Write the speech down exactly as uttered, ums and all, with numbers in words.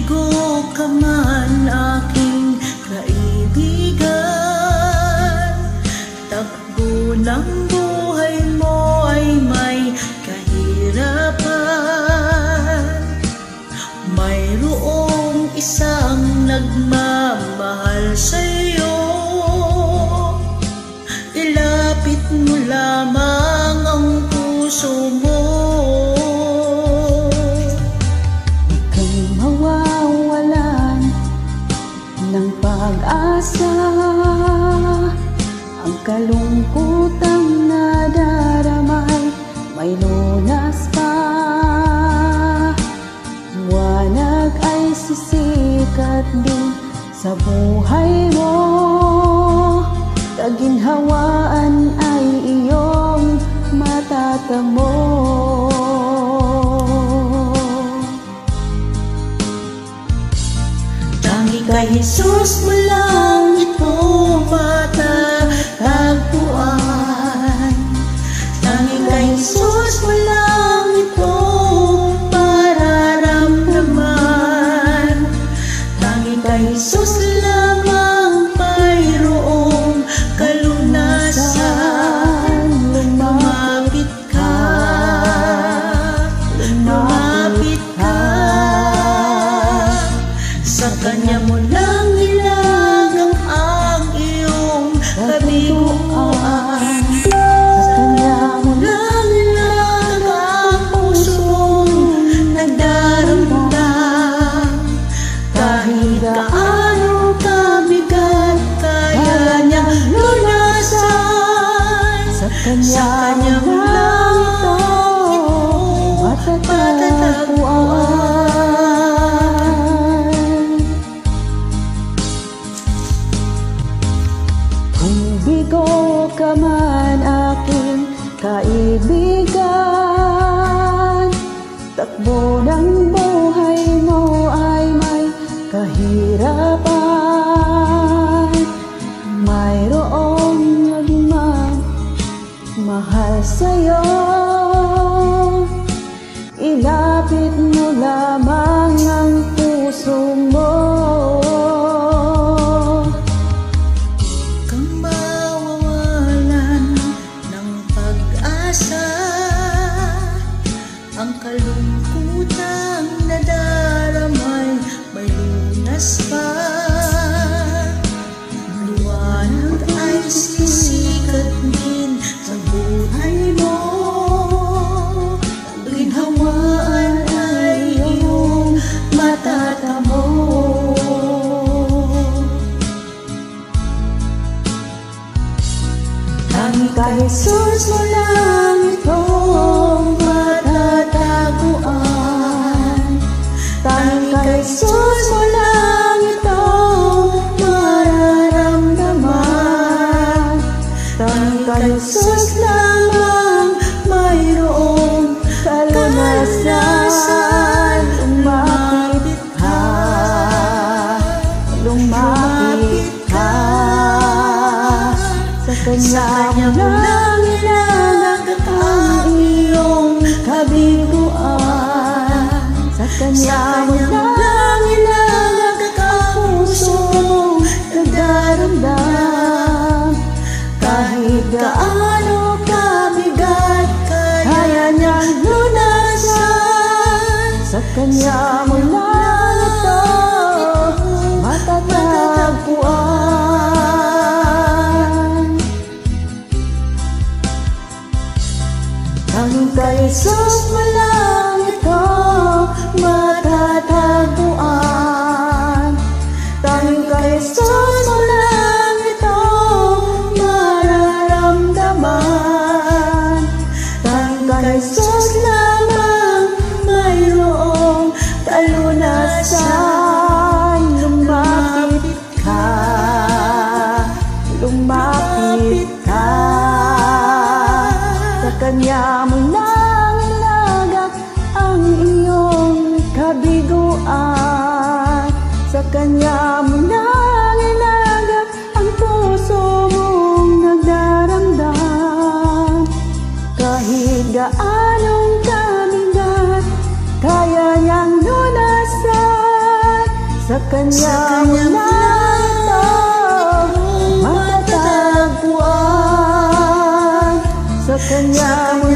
Kabigo ka man aking kaibigan, takbo ng buhay mo ay may kahirapan. Mayroong isang nagmamahal sa'yo, ilapit mo lamang ang puso mo. Ng pag-asa, ang kalungkutang nadaramay may lunas pa. Liwanag ay sisikat din sa buhay mo, kaginhawaan ay iyong matatamo. Kay Jesus mo lang ito matatagpuan. Tanging kay Jesus mo lang ito mararamdaman. Tanging kay Jesus lamang mayroong kalunasan. Lumapit ka, lumapit ka, sa Kanya mo lang ilagang ang iyong kabiguan. Sa Kanya mo lang ilagang ang pusong nagdaramdam. Kahit gaano kabigat kaya niyang lunasan. Sa Kanya mo lang ito matatagpuan. Bigo ka man aking kaibigan, takbo ng buhay mo ay may kahirapan. Mayroong nagmamahal sa'yo, ilapit mo lamang ang puso mo. Ang kalungkutang nadaramay may lunas pa. Liwanag ay sisikat din sa buhay mo, ginhawaan ay iyong matatamo. Tanging kay Jesus mo lang ito matatagpuan. Tanging kay Jesus mo lang ito mararamdaman. Tanging kay Jesus lamang mayroong kalunasan. Lumapit ka, lumapit ka, sa Kanya mo lang ilagang ang iyong kabiguan. Sa Kanya mo lang ilagang ang pusong nagdaramdam. Kahit gaano kabigat kaya niyang lunasan. Sa Kanya mo lang ito matatagpuan. Tanging kay Jesus mo lang ito matatagpuan. Tanging kay Jesus mo lang ito mararamdaman. Tanging kay Jesus lamang mayroong kalunasan. Lumapit ka, lumapit ka, sa Kanya mo lang ilagak ang iyong kabiguan. Sa Kanya mo lang ilagak ang puso mong nagdaramdam. Kahit gaanong kabigat kaya niyang lunasan. kanya mo na ito matatagpuan, sa kanya mo